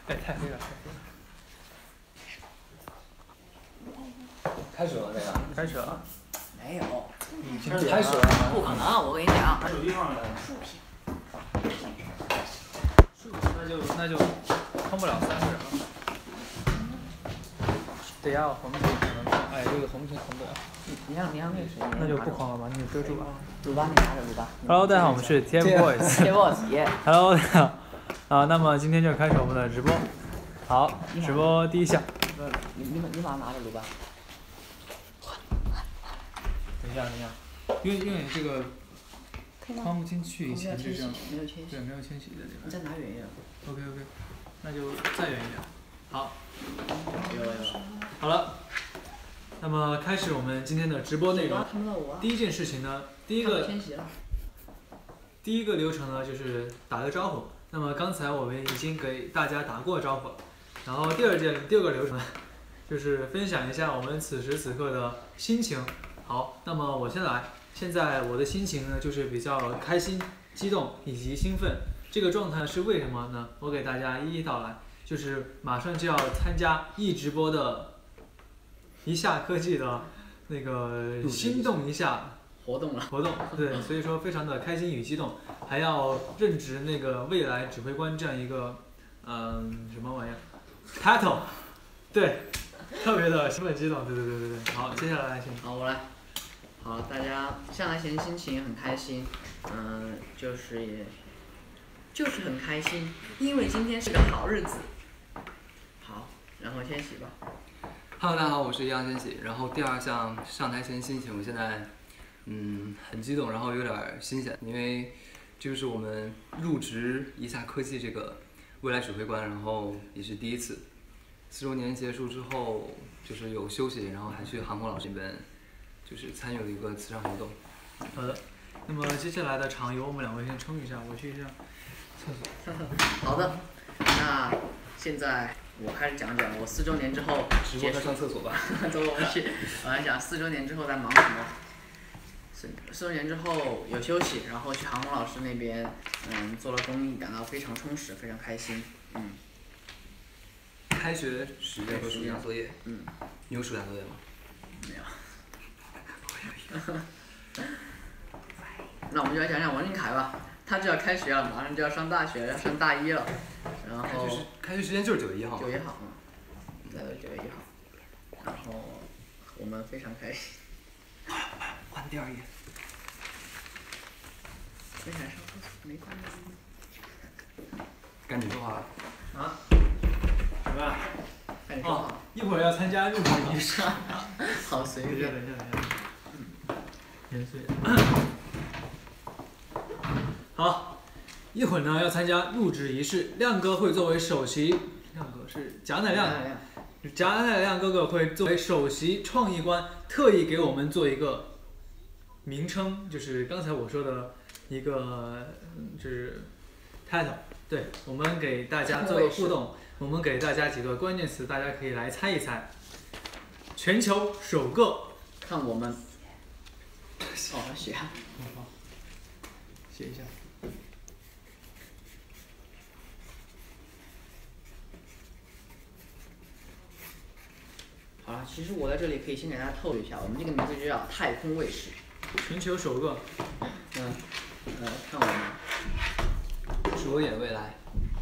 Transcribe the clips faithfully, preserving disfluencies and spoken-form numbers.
哎，太黑了，太黑了。开始了，这个。开始了。 没有。 已经开始了。 不可能，我跟你讲。 还有地方了。 竖屏。 那就那就通不了三十啊。得要红屏才能通，哎，这个红屏通不了。 你让你让那个谁？ 那就不慌了吧，你就遮住吧。 鲁班，你拿着鲁班。 Hello， 大家好，我们是 TFBOYS。 TFBOYS，耶。 Hello， 大家好。啊，那么今天就开始我们的直播。好，直播第一项。 你你你马上拿着鲁班。 等一下，等一下，因为因为这个框不进去，以前是这样， 没有迁徙， 对，没有迁徙的这个。 你再拿远一点。 OK OK， 那就再远一点。好。 有有。 好了，那么开始我们今天的直播内容。 看不到我。 第一件事情呢，第一个迁徙了。 第一个流程呢就是打个招呼。那么刚才我们已经给大家打过招呼了。然后第二件第二个流程就是分享一下我们此时此刻的心情。好，那么我先来。现在我的心情呢就是比较开心、激动以及兴奋。这个状态是为什么呢？我给大家一一道来。就是马上就要参加易直播的一下科技的那个心动一下活动了活动，对，所以说非常的开心与激动，还要任职那个未来指挥官这样一个嗯什么玩意儿 title， 对，特别的兴奋激动，对对对对对。好，接下来请。 好，我来。好，大家上来前心情很开心，嗯，就是也就是很开心，因为今天是个好日子。好，然后千玺吧。 Hello， 大家好，我是易烊千玺。然后第二项上台前心情，我现在嗯很激动，然后有点新鲜，因为这就是我们入职一下科技这个未来指挥官，然后也是第一次。四周年结束之后，就是有休息，然后还去韩国老师那边，就是参与了一个慈善活动。 好的，那么接下来的场由我们两位先冲一下，我去一下厕所。 好的，那现在我开始讲讲我四周年之后结束。上厕所吧。 走，我们去。我来讲四周年之后在忙什么。四四周年之后有休息，然后去韩红老师那边，嗯，做了公益，感到非常充实，非常开心。嗯。 开学时间和暑假作业。 嗯。 你有暑假作业吗？ 没有。那我们就来讲讲王俊凯吧，他就要开学了，马上就要上大学，要上大一了。然后。 开学开学时间就是九月一号。 九月号，嗯，来到九月一号。然后我们非常开心。 换第二页。 没想上厕所，没关系。 赶紧说话。 啊？什么？ 赶紧说话。 哦，一会儿要参加入职仪式。 好随便。 等一下，等一下，等一下。严肃一点。好，一会儿呢要参加入职仪式，亮哥会作为首席，亮哥是贾乃亮，贾乃亮哥哥会作为首席创意官，特意给我们做一个名称，就是刚才我说的一个，就是 title， 对，我们给大家做个互动，我们给大家几个关键词，大家可以来猜一猜。全球首个， 看我们。哦，写。 好，写一下。 好了，其实我在这里可以先给大家透露一下，我们这个名字就叫太空卫士。 全球首个。 嗯，呃，看我们。 着眼未来。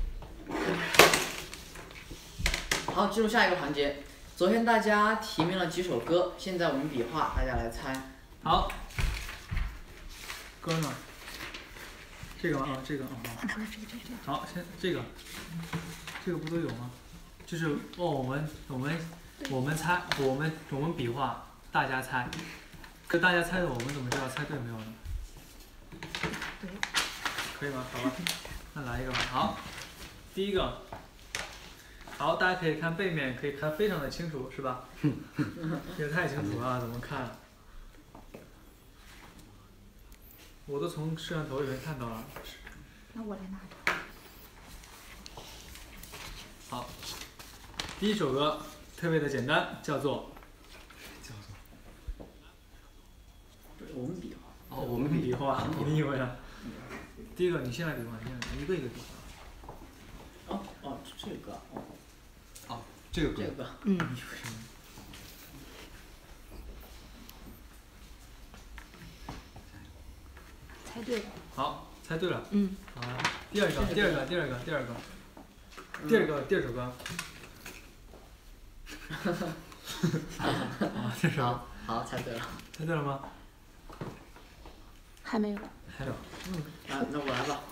好，进入下一个环节。昨天大家提名了几首歌，现在我们比划，大家来猜。 好。歌呢？这个吗？啊，这个啊。好，先这个。这个不都有吗？就是哦，我们我们我们猜，我们我们比划，大家猜。可大家猜的，我们怎么知道猜对没有呢？可以吗？好吧，那来一个吧。好，第一个。好，大家可以看背面，可以看非常的清楚，是吧？这个太清楚了，怎么看？我都从摄像头里面看到了。 那我来拿。 好，第一首歌特别的简单，叫做叫做。 我们比划。 哦，我们比划，你以为呢？第一个，你先来比划，你先来，一个一个比划。 哦哦， 这个哦， 哦，这个歌这个嗯，猜对了。 好，猜对了。 嗯， 好，第二个，第二个，第二个，第二个，第二个，第二首歌。啊，这首好，好，猜对了。 猜对了吗？ 还没有。 还有， 啊，那我来吧。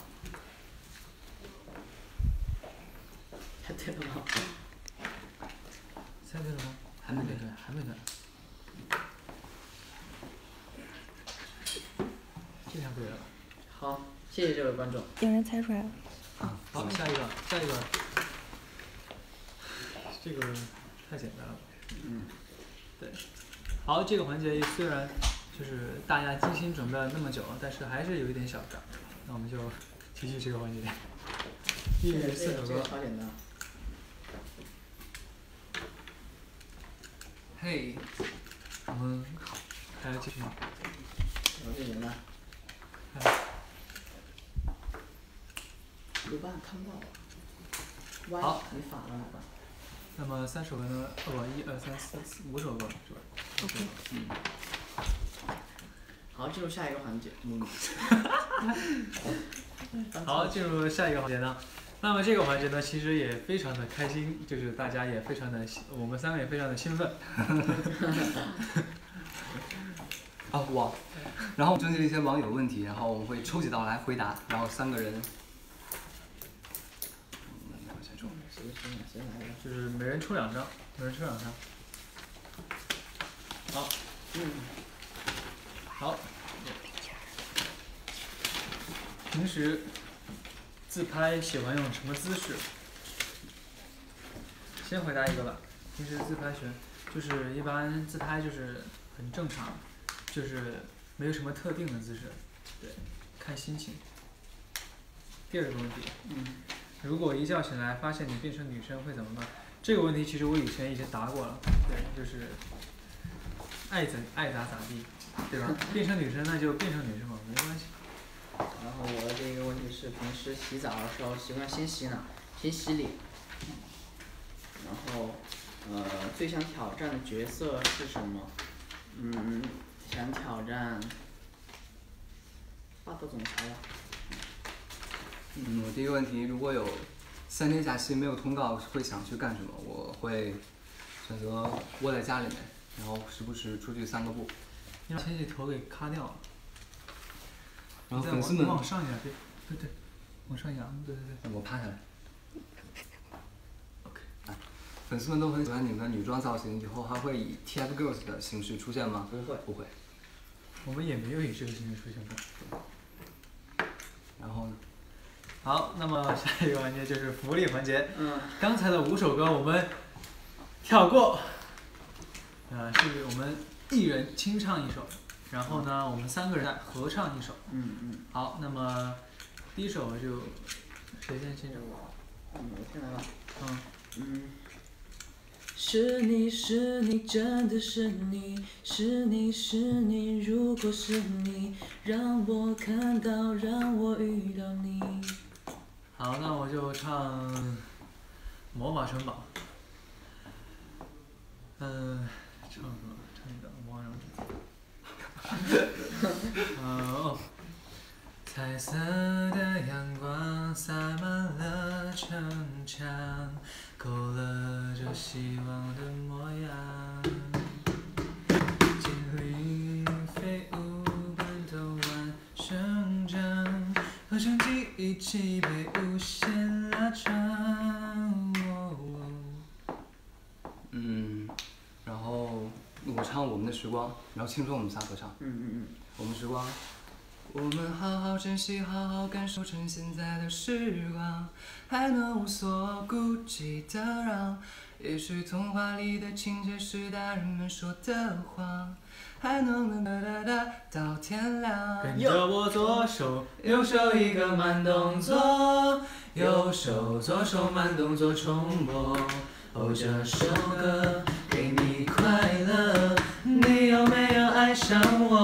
猜对了吗？ 猜对了吗？ 还没对， 还没对。这下对了。 好，谢谢这位观众。 有人猜出来了。 啊，好，下一个，下一个。这个太简单了。 嗯。 对。好，这个环节虽然就是大家精心准备了那么久，但是还是有一点小障。那我们就继续这个环节。一人四首歌。 超简单。 嘿， 我们还要继续吗？ 我最简单。有办法看不到我。 好， 你反了怎么办？ 那么三首歌呢？哦不，一二三四四五首歌是吧 ？OK。 嗯。好，进入下一个环节。嗯。 好，进入下一个环节呢。那么这个环节呢，其实也非常的开心，就是大家也非常的，我们三个也非常的兴奋。 啊我，然后征集了一些网友问题，然后我们会抽几道来回答，然后三个人。 谁谁谁来的？ 就是每人抽两张，每人抽两张。好。 嗯。 好。平时自拍喜欢用什么姿势？先回答一个吧。平时自拍喜欢，就是一般自拍就是很正常，就是没有什么特定的姿势，对，看心情。第二个问题， 嗯， 如果一觉醒来发现你变成女生会怎么办？这个问题其实我以前已经答过了，对，就是爱怎爱咋咋地，对吧？变成女生那就变成女生吧，没关系。 然后我的这个问题是，平时洗澡的时候习惯先洗哪？先洗脸。然后，呃，最想挑战的角色是什么？嗯，想挑战霸道总裁吧。 嗯，我第一个问题，如果有三天假期没有通告，会想去干什么？我会选择窝在家里面，然后时不时出去散个步。 你把前几头给卡掉了。 然后粉丝们往上压，对对对，往上压，对对对。 我趴下来。OK， 啊，粉丝们都很喜欢你们的女装造型，以后还会以 T F Girls 的形式出现吗？ 不会， 不会。 我们也没有以这个形式出现过。 然后呢？ 好，那么下一个环节就是福利环节。 嗯。 刚才的五首歌我们跳过，呃，是我们一人清唱一首。然后呢，我们三个人再合唱一首。 嗯嗯。 好，那么第一首就谁先清唱？ 嗯，我先来吧。 嗯。 嗯。是你是你真的是你，是你是你，如果是你，让我看到，让我遇到你。 好，那我就唱《魔法城堡》。嗯，唱什么？唱一个《魔法城堡》。哦，彩色的阳光洒满了城墙，勾勒着希望的模样。精灵飞舞，伴奏完生长，合成记忆起被无限拉长。 嗯，然后我唱我们的时光，然后青春我们仨合唱。 嗯嗯嗯。 我们时光，我们好好珍惜，好好感受趁现在的时光，还能无所顾忌的让，也许童话里的情节是大人们说的谎，还能哒哒哒到天亮。 跟着我左手右手一个慢动作，右手左手慢动作重播。哦，这首歌给你快乐，你有没有爱上我？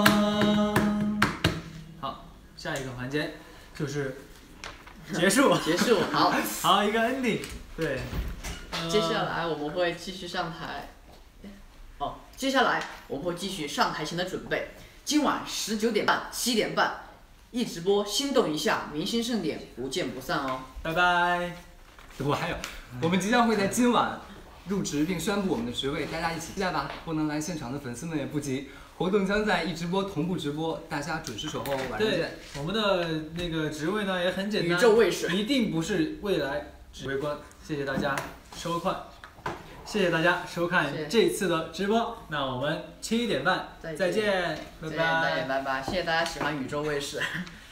好，下一个环节就是结束。 结束，好。 好，一个 ending。 对，呃接下来我们会继续上台。哦，接下来我们会继续上台前的准备。今晚十九点半、七点半，一直播，心动一下，明星盛典，不见不散哦。 拜拜。 我还有，我们即将会在今晚入职并宣布我们的职位，大家一起期待吧！不能来现场的粉丝们也不急，活动将在一直播同步直播，大家准时守候，晚上对见。， 我们的那个职位呢也很简单， 宇宙卫士一定不是未来指挥官。谢谢大家收看，谢谢大家收看谢谢这次的直播。那我们七点半再见再见，拜再见，再拜见，。拜拜！谢谢大家喜欢宇宙卫士。